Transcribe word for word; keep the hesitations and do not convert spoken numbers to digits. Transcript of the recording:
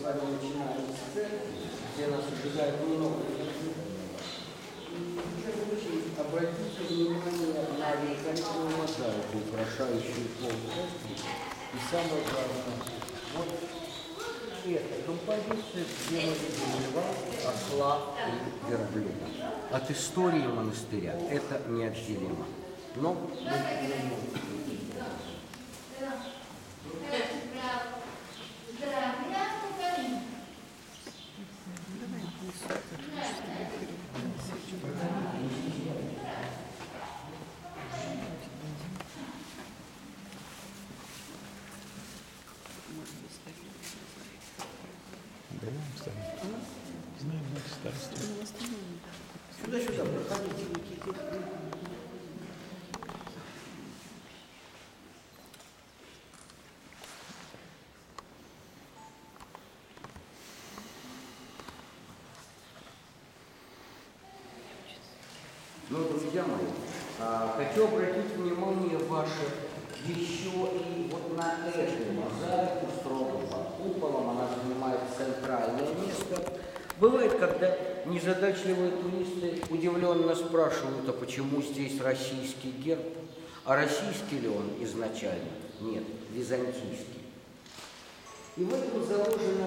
вами начинаем с церкви, где нас ожидает много людей. В первую очередь обратите внимание на великолепную мозаику, украшающую пол церкви. И самое главное, вот эта композиция, где мы видим льва, осла и верблюда. От истории монастыря это неотделимо. Но мы Знаем, как старство. сюда-сюда, проходите. Ну, друзья мои, а, хочу обратить внимание ваше еще и вот на эту мозаику строго под куполом. Она занимает центральное место. Бывает, когда незадачливые туристы удивленно спрашивают, а почему здесь российский герб? А российский ли он изначально? Нет, византийский. И в этом заложена